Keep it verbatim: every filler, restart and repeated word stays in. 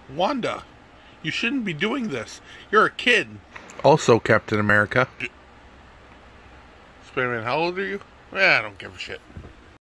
Wanda, you shouldn't be doing this. You're a kid. Also, Captain America. Spider-Man, how old are you? Eh, I don't give a shit.